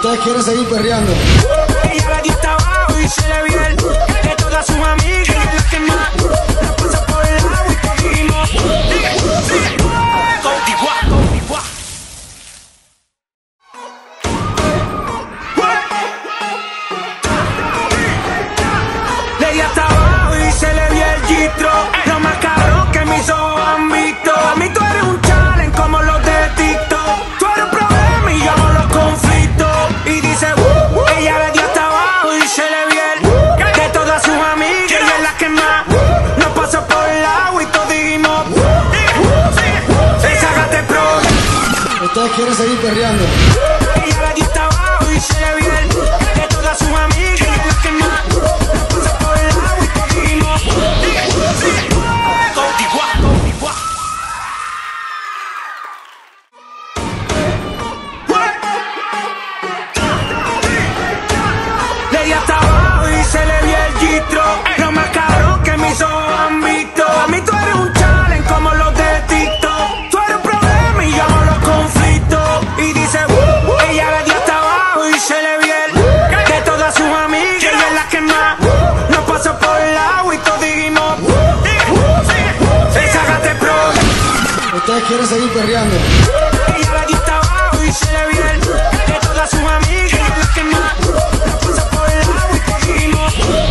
Ustedes quieren seguir perreando. Ella la dio hasta abajo y se le vio el de todas sus amigas, ella es la que más la pasa por el agua y cogimos. Le di hasta abajo y se le vio el gistro, lo más cabrón que mis ojos han visto. A mí tú eres un challenge como los de TikTok. Tú eres un problema y yo amo los conflictos. Y dice, ella le dio hasta abajo y se le vio el de todas sus amigas, ella es la que más nos pasó por el agua y todos dijimos, esa gata es pro. Ustedes quieren seguir perreando. Ella le dio hasta abajo y se le vio el de todas sus amigas, ella es la que más nos pasó por el agua y todos dijimos, le di hasta abajo y se le vio el gistro, lo más cabrón que mis ojos han visto. A mí tú eres un challenge como los de TikTok. Tú eres un problema y yo amo los conflictos. Y dice, ella le dio hasta abajo y se le vio el de todas sus amigas, ella es la que más nos pasó por el agua y todos dijimos, esa gata es pro. Ustedes quieren seguir perreando. Ella le dio hasta abajo y se le vio el de todas sus amigas, ella es la que más nos pasó por el agua y todos dijimos,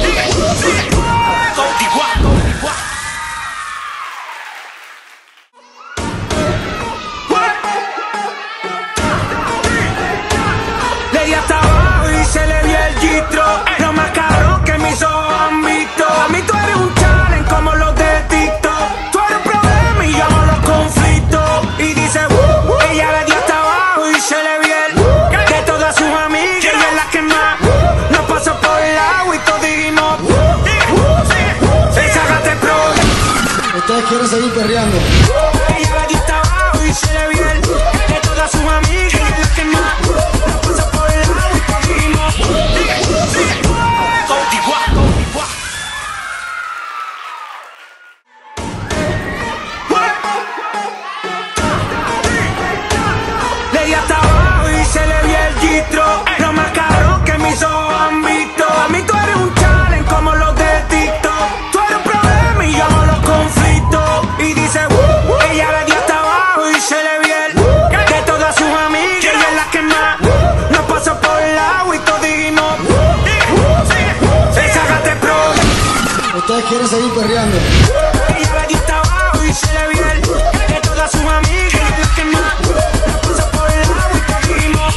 le di hasta abajo y se le vio el gistro, lo más cabrón que mis ojos han visto. A mí tú eres un challenge como los de TikTok. Tú eres un problema y yo amo los conflictos. Y dice, ella le dio hasta abajo y se le vio el de todas sus amigas, ella es la que más nos pasó por el agua y todos dijimos, esa gata es pro. Ustedes quieren seguir perreando. Ella le dio hasta abajo y se le vio el de todas sus amigas, ella es la que más nos pasó por el agua y todos dijimos, le di hasta abajo y se le vio el gistro, lo más cabrón que mis ojos han visto. A mí tú eres un challenge como los de TikTok. Tú eres un problema y yo amo los conflictos. Y dice, ella le dio hasta abajo y se le vio el de todas sus amigas, ella es la que más nos pasó por el agua y todos dijimos, esa gata es pro. Ustedes quieren seguir perreando. Ella le dio hasta abajo y se le vio el de todas sus amigas, ella es la que más nos pasó por el agua y todos dijimos,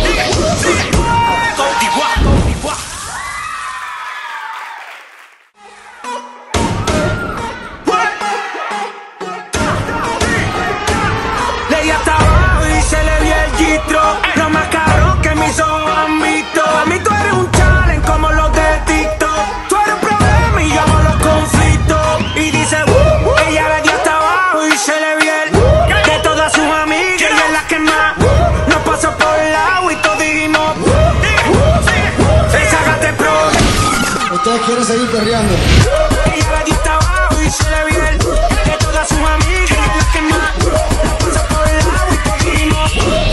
le di hasta abajo y se le vio el gistro, lo más cabrón que mis ojos han visto. A mí tú eres un challenge como los de TikTok. Tú eres un problema y yo amo los conflictos. Y dice, ella le dio hasta abajo y se le vio el de todas sus amigas, ella es la que más nos pasó por el agua y todos dijimos, esa gata es pro. Ustedes quieren seguir perreando. Ella le dio hasta abajo y se le vio el de todas sus amigas, ella es la que más nos pasó por el agua y todos dijimos,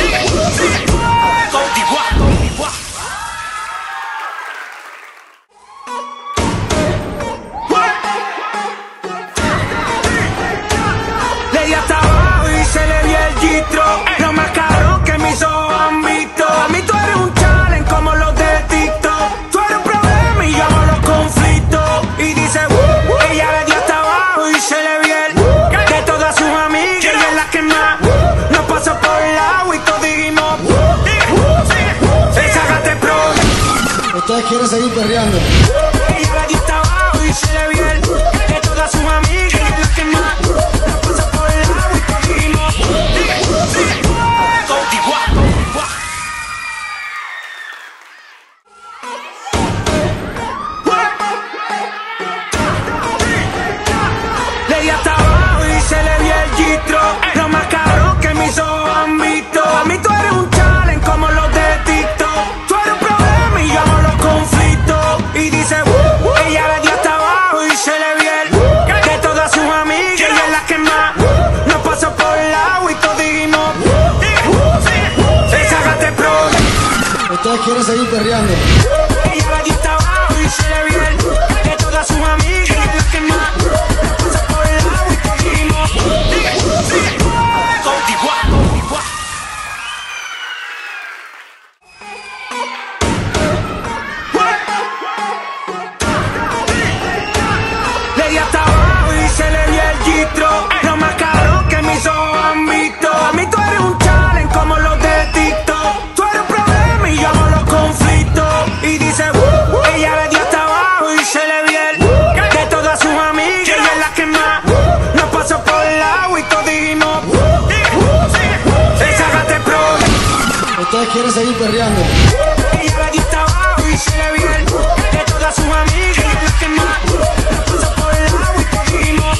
le di hasta abajo y se le vio el gistro, lo más cabrón que mis ojos han visto. A mí tú eres un challenge como los de TikTok. Tú eres un problema y yo amo los conflictos. Y dice, ella le dio hasta abajo y se le vio el de todas sus amigas, ella es la que más nos pasó por el agua y todos dijimos, esa gata es pro. Ustedes quieren seguir perreando. Ella le dio hasta abajo y se le vio el de todas sus amigas, ella es la que más nos pasó por el agua y todos dijimos, le di hasta abajo y se le vio el gistro, lo más cabrón que mis ojos han visto. A mí tú eres un challenge como los de TikTok. Tú eres un problema y yo amo los conflictos. Y dice, Ustedes quieren seguir perreando. Ella la dio hasta abajo y se le vio el de todas sus amigas. Ella es la que más pasa por el agua y cogimos. Le di hasta abajo y se le vio el gistro. Lo más cabrón que mis ojos han visto. A mí tú eres un challenge como los de TikTok. Tú eres un problema y yo amo los conflictos. Y dice, ella le dio hasta abajo y se le vio el de todas sus amigas. Ella es la que más nos pasó por el agua y todos dijimos, sácate pro. Ustedes quieren seguir perreando. Ella le dio hasta abajo y se le vio el de todas sus amigas. Ella es la que más nos pasó por el agua y todos dijimos,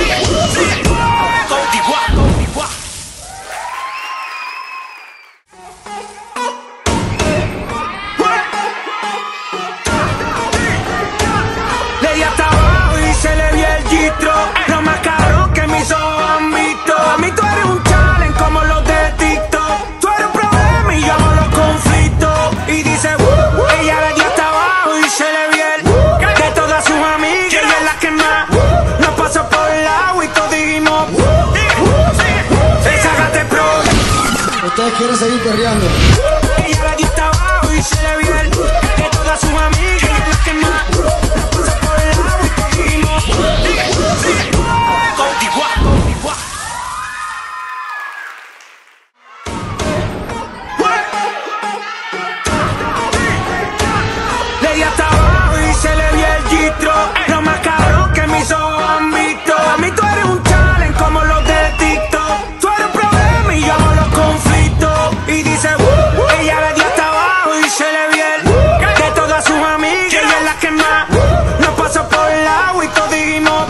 le di hasta abajo y se le vio el gistro. Lo más cabrón que mis ojos han visto. A mí tú eres un challenge como los de TikTok. Tú eres un problema y yo amo los conflictos. Y dice, ella le dio hasta abajo y se le vio el de todas sus amigas. Ella es la que más nos pasó por el agua y todos dijimos, sácate pro. Ustedes quieren seguir perreando. Ella le dio hasta abajo y se le vio el de todas sus amigas. Ella es la que más nos pasó por el agua y todos dijimos, le di hasta abajo y se le vio el gistro. Lo más cabrón que mis ojos han visto. A mí tú eres un challenge como los de TikTok. Tú eres un problema y yo amo los conflictos. Y dice, ella le dio hasta abajo y se le vio el de todas sus amigas. Ella es la que más nos pasó por el agua y todos dijimos,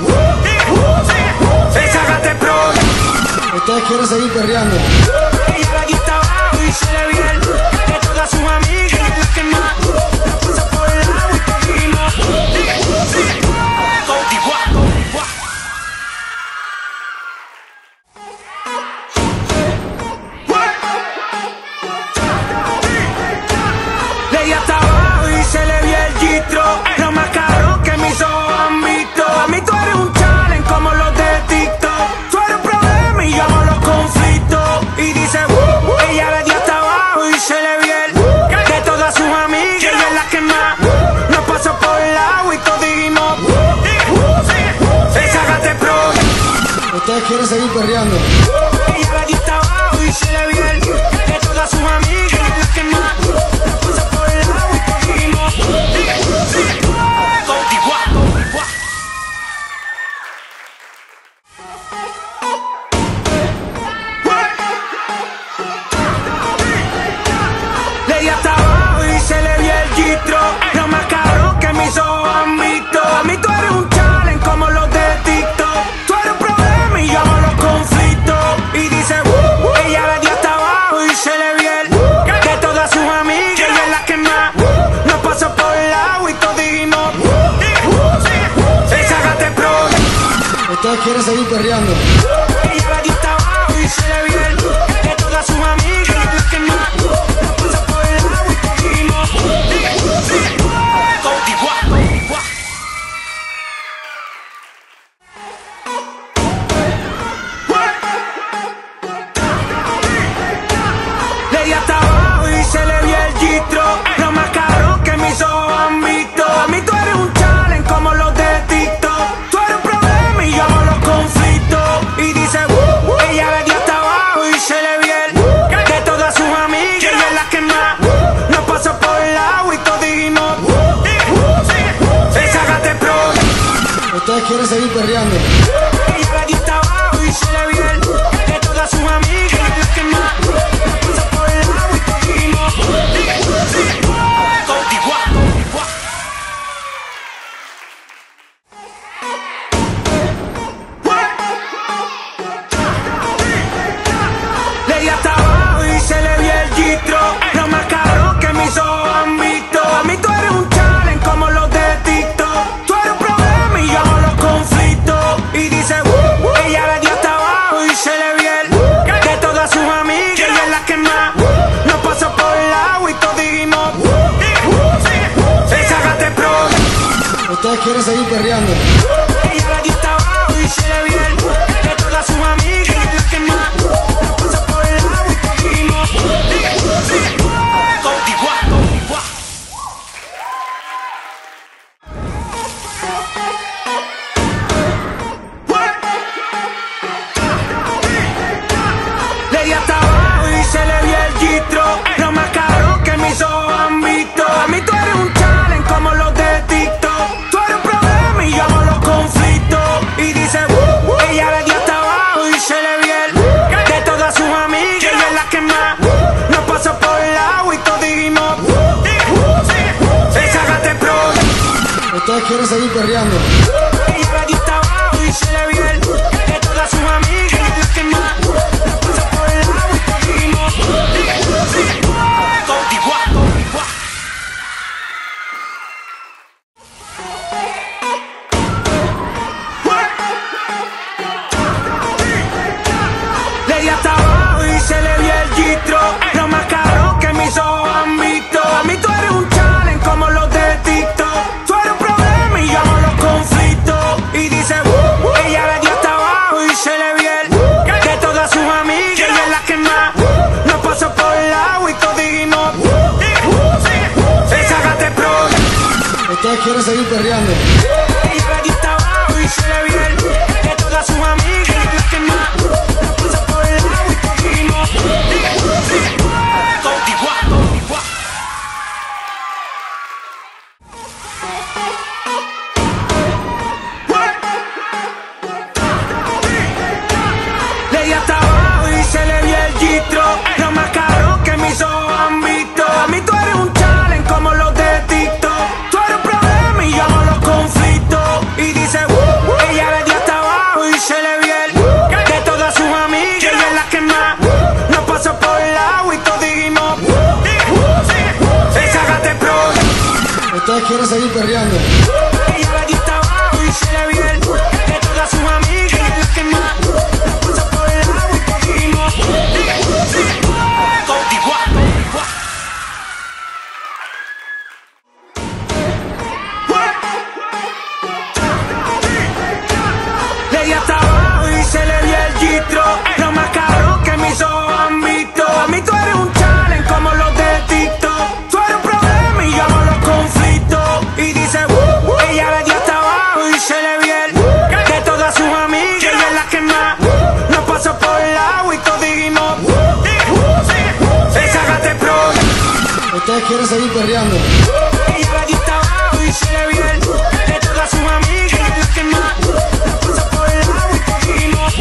sácate pro. Ustedes quieren seguir perreando. Ella le dio hasta abajo y se le vio el de todas sus amigas. Ella es la que más nos pasó por el agua y todos dijimos, le di hasta abajo y se le vio el gistro. Lo más cabrón que mis ojos han visto. A mí tú eres un challenge como los de TikTok. Tú eres un problema y yo amo los conflictos. Y dice, ella le dio hasta abajo y se le vio el de todas sus amigas. Ella es la que más nos pasó por el agua y todos dijimos, sácate pro. Ustedes quieren seguir perreando. Ella le dio hasta abajo y se le vio el de todas sus amigas. Ella es la que más nos pasó por el agua y todos dijimos, le di hasta abajo y se le vio el gistro. Lo más cabrón que mis ojos han visto. A mí tú eres un challenge como los de TikTok. Tú eres un problema y yo amo los conflictos. Y dice, ella le dio hasta abajo y se le vio el de todas sus amigas. Ella es la que más nos pasó por el agua y todos dijimos, sácate pro. Ustedes quieren seguir perreando. Ella le dio hasta abajo y se le vio el de todas sus amigas. Ella es la que más nos pasó por el agua y todos dijimos, le di hasta abajo y se le vio el gistro. Lo más cabrón que mis ojos han visto. A mí tú eres un challenge como los de TikTok. Tú eres un problema y yo amo los conflictos. Y dice, ella le dio hasta abajo y se le vio el de todas sus amigas. Ella es la que más nos pasó por el agua y todos dijimos, sácate pro. Ustedes quieren seguir perreando. Ella le dio hasta abajo y se le vio el de todas sus amigas. Ella es la que más nos pasó por el agua y todos dijimos, le di hasta abajo y se le vio el gistro. Lo más cabrón que mis ojos han visto. A mí tú eres un challenge como los de TikTok. Tú eres un problema y yo amo los conflictos. Y dice, ella le dio hasta abajo y se le vio el de todas sus amigas. Ella es la que más nos pasó por el agua y todos dijimos, Ustedes quieren seguir perreando. Ella la dista abajo y se le bien. De todas sus amigas, ella es la que más la pasa por el agua y cogimos. Le di hasta abajo y se le vio el gistro. Lo más cabrón que mis ojos han visto. A mí tú eres un challenge como los de TikTok. Tú eres un problema y yo amo los conflictos. Y dice, ella le dio hasta abajo y se le vio el. De todas sus amigas, ella es la que más nos pasó por el agua y todos dijimos, esa gata es pro. Ustedes quieren seguir perreando. Ella le dio hasta abajo y se le vio el. De todas sus amigas, ella es la que más nos pasó por el agua y todos dijimos, le di hasta abajo y se le vio el gistro. Lo más cabrón que mis ojos han visto. A mí tú eres un challenge como los de TikTok. Tú eres un problema y yo amo los conflictos. Y dice, ella le dio hasta abajo y se le vio el. De todas sus amigas, ella es la que más nos pasó por el agua y todos dijimos, esa gata es pro. Ustedes quieren seguir perreando. Ella le dio hasta abajo y se le vio el. De todas sus amigas, ella es la que más nos pasó por el agua y todos dijimos, le di hasta abajo y se le vio el gistro. Lo más cabrón que mis ojos han visto. A mí tú eres un challenge como los de TikTok. Tú eres un problema y yo amo los conflictos. Y dice, ella le dio hasta abajo y se le vio el. De todas sus amigas, ella es la que más nos pasó por el agua y todos dijimos, esa gata es pro. Ustedes quieren seguir perreando. Ella le dio hasta abajo y se le vio el. De todas sus amigas, ella es la que más nos pasó por el agua y todos dijimos, le di hasta abajo y se le vio el gistro. Lo más cabrón que mis ojos han visto. A mí tú eres un challenge como los de TikTok. Tú eres un problema y yo amo los conflictos. Y dice, ella le dio hasta abajo y se le vio el. De todas sus amigas, ella es la que más nos pasó por el agua y todos dijimos, esa gata es pro. Ustedes quieren seguir perreando. Ella le dio hasta abajo y se le vio el. De todas sus amigas, ella es la que más nos pasó por el agua y todos dijimos,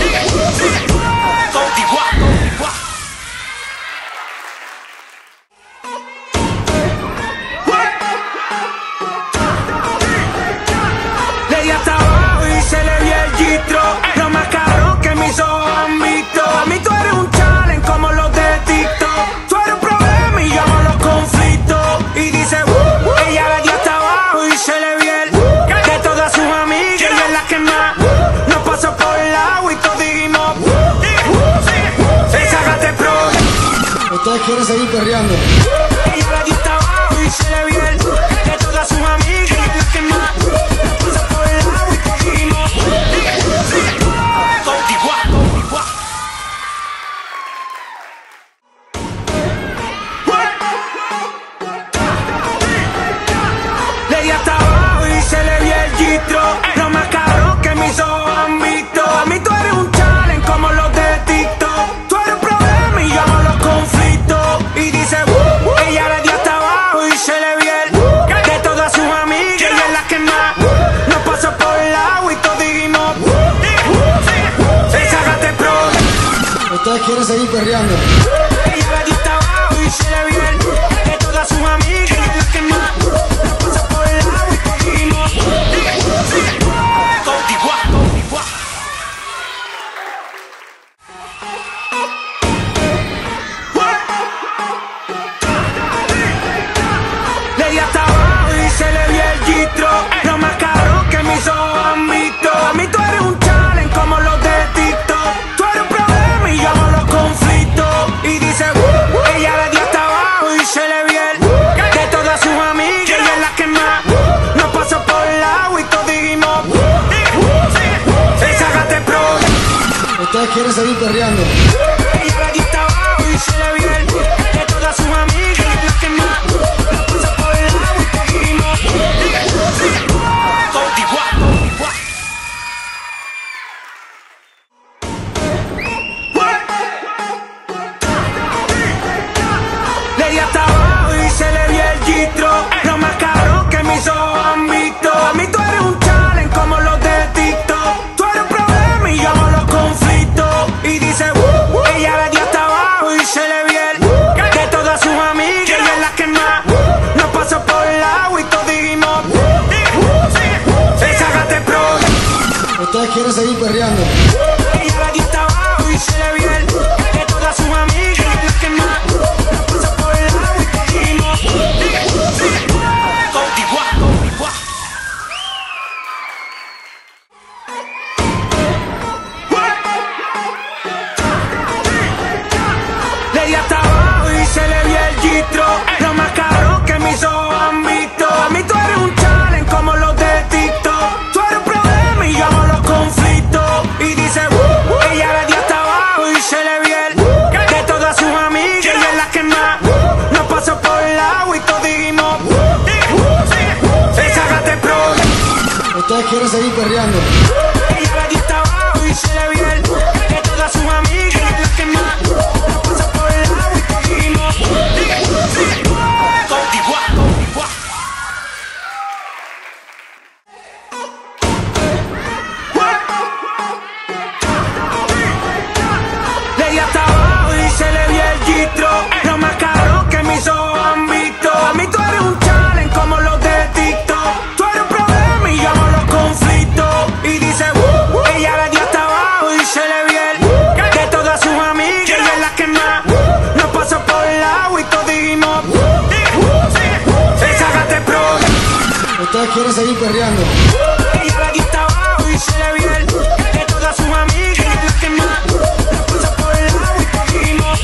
le di hasta abajo y se le vio el gistro. Lo más cabrón que mis ojos han visto. A mí tú eres un challenge como los de TikTok. Tú eres un problema y yo amo los conflictos. Y dice, ella le dio hasta abajo y se le vio el. De todas sus amigas, ella es la que más nos pasó por el agua y todos dijimos, esa gata es pro. Ustedes quieren seguir perreando. Ella le dio hasta abajo y se le vio el. De todas sus amigas, ella es la que más nos pasó por el agua y todos dijimos, le di hasta abajo y se le vio el gistro. Lo más cabrón que mis ojos han visto. A mí tú eres un challenge como los de TikTok. Tú eres un problema y yo amo los conflictos. Y dice, Ustedes quieren seguir perreando. Ella la está abajo y se le viene de todas sus amigas. Ella es la que más la pasa por el lado y cogimos.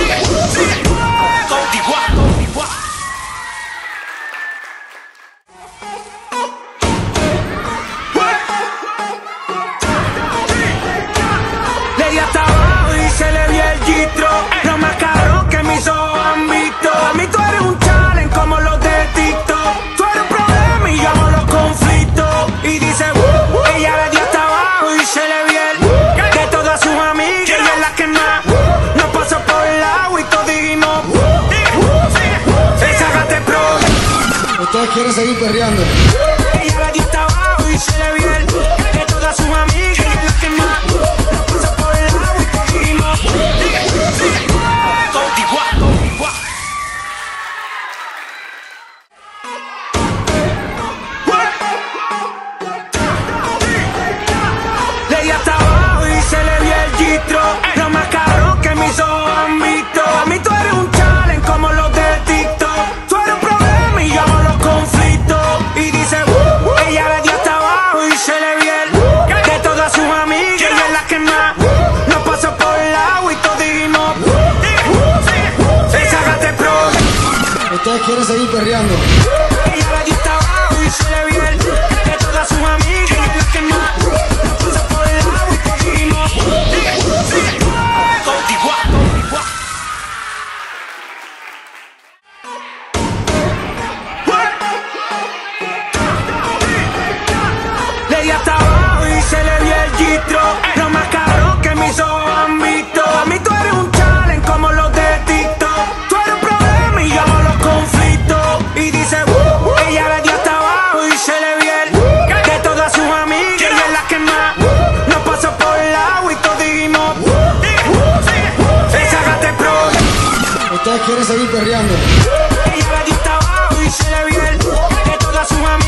Le di hasta abajo y se le vio el gistro. Lo más cabrón que mis ojos han visto. A mí tú eres un challenge como los de TikTok. Tú eres un problema y yo amo los conflictos. Y dice, ella le dio hasta abajo y se le vio el de todas sus amigas. Ella es la que más nos pasó por el lado y todos dijimos, sácate pro. Ustedes quieren seguir perreando. Ella le dio hasta abajo y se le vio el de todas sus amigas. Ella es la que más nos pasó por el lado y todos dijimos, le di hasta abajo y se le vio el gistro. Lo más cabrón que mis ojos han visto. A mí tú eres un challenge como los de TikTok. Tú eres un problema y yo amo los conflictos. Y dice, ella le dio hasta abajo y se le vio el de todas sus amigas. Ella es la que más nos pasó por el lado y todos dijimos, sácate pro. Ustedes quieren seguir perreando. Ella le dio hasta abajo y se le vio el de todas sus amigas. Ella es la que más nos pasó por el lado y todos dijimos, le di hasta abajo y se le vio el gistro. Lo más cabrón que mis ojos han visto. A mí tú eres un challenge como los de TikTok. Tú eres un problema y yo amo los conflictos. Y dice, ella le dio hasta abajo y se le vio el de todas sus amigas. Ella es la que más nos pasó por el lado y todos dijimos, sácate pro. Ustedes quieren seguir perreando. Ella le dio hasta abajo y se le vio el de todas sus amigas.